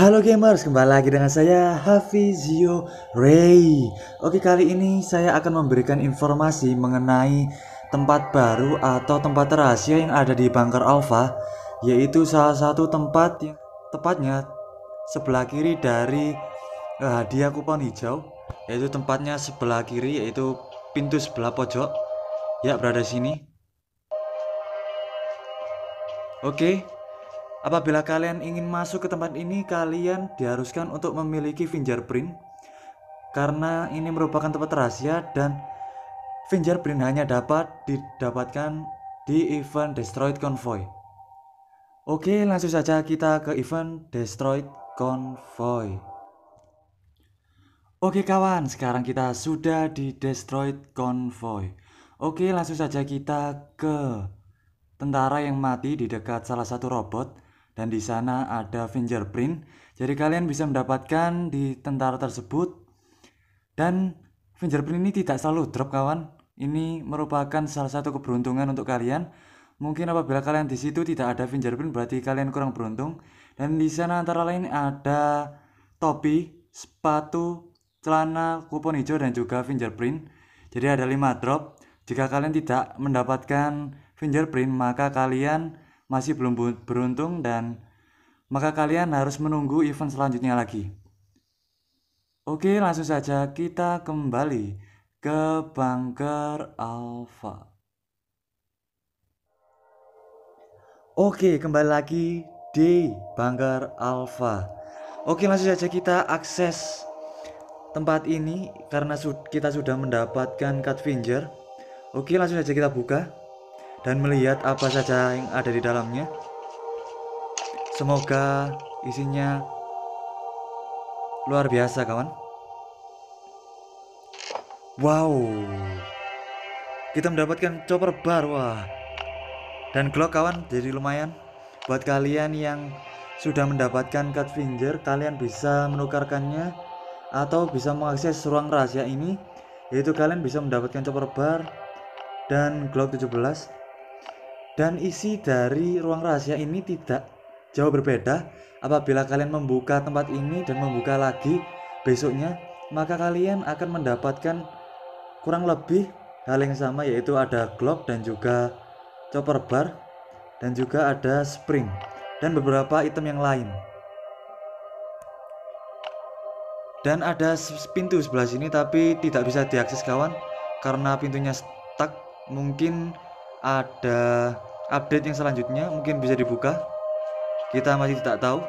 Halo gamers, kembali lagi dengan saya Hafizio Ray. Oke, kali ini saya akan memberikan informasi mengenai tempat baru atau tempat rahasia yang ada di Bunker Alpha, yaitu salah satu tempat yang tepatnya sebelah kiri dari hadiah kupon hijau, yaitu tempatnya sebelah kiri, yaitu pintu sebelah pojok. Ya, berada di sini. Oke, apabila kalian ingin masuk ke tempat ini, kalian diharuskan untuk memiliki fingerprint karena ini merupakan tempat rahasia dan fingerprint hanya dapat didapatkan di event Destroyed Convoy. Oke, langsung saja kita ke event Destroyed Convoy. Oke kawan, sekarang kita sudah di Destroyed Convoy. Oke, langsung saja kita ke tentara yang mati di dekat salah satu robot, dan di sana ada fingerprint. Jadi kalian bisa mendapatkan di tentara tersebut, dan fingerprint ini tidak selalu drop kawan. Ini merupakan salah satu keberuntungan untuk kalian. Mungkin apabila kalian di situ tidak ada fingerprint, berarti kalian kurang beruntung. Dan di sana antara lain ada topi, sepatu, celana, kupon hijau, dan juga fingerprint. Jadi ada 5 drop. Jika kalian tidak mendapatkan fingerprint, maka kalian masih belum beruntung dan maka kalian harus menunggu event selanjutnya lagi. Oke, langsung saja kita kembali ke Bunker Alpha. Oke, kembali lagi di Bunker Alpha. Oke, langsung saja kita akses tempat ini karena kita sudah mendapatkan cut finger. Oke, langsung saja kita buka dan melihat apa saja yang ada di dalamnya. Semoga isinya luar biasa kawan. Wow, kita mendapatkan chopper bar, wah, dan glock kawan. Jadi lumayan buat kalian yang sudah mendapatkan cut finger, kalian bisa menukarkannya atau bisa mengakses ruang rahasia ini, yaitu kalian bisa mendapatkan chopper bar dan glock 17. Dan isi dari ruang rahasia ini tidak jauh berbeda. Apabila kalian membuka tempat ini dan membuka lagi besoknya, maka kalian akan mendapatkan kurang lebih hal yang sama, yaitu ada glock dan juga chopper bar dan juga ada spring dan beberapa item yang lain. Dan ada pintu sebelah sini tapi tidak bisa diakses kawan karena pintunya stuck. Mungkin ada update yang selanjutnya, mungkin bisa dibuka, kita masih tidak tahu.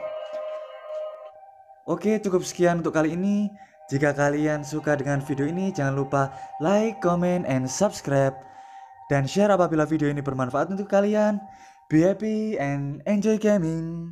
Oke, cukup sekian untuk kali ini. Jika kalian suka dengan video ini, jangan lupa like, comment, and subscribe, dan share apabila video ini bermanfaat untuk kalian. Be happy and enjoy gaming.